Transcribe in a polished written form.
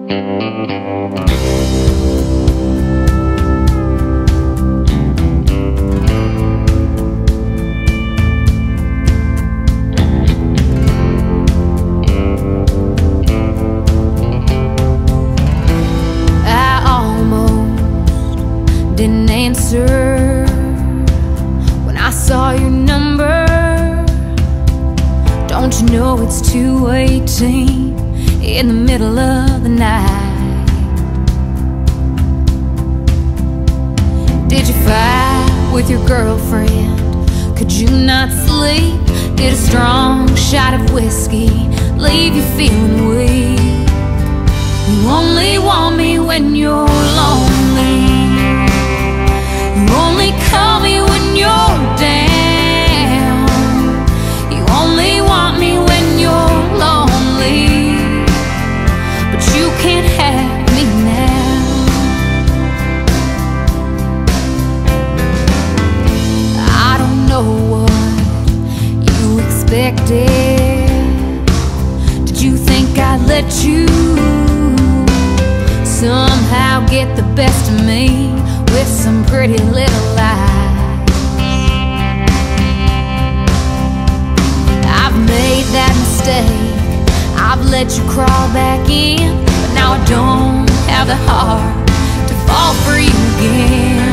Didn't answer when I saw your number. Don't you know it's 2:18 in the middle of the night? Did you fight with your girlfriend? Could you not sleep? Did a strong shot of whiskey leave you feeling weak? You only want me when you're lonely. You only call me when you're down. You only want me when you're lonely, but you can't have me now. I don't know what you expected. Did you think I'd let you somehow get the best of me with some pretty little lies? I've made that mistake. I've let you crawl back in, but now I don't have the heart to fall for you again.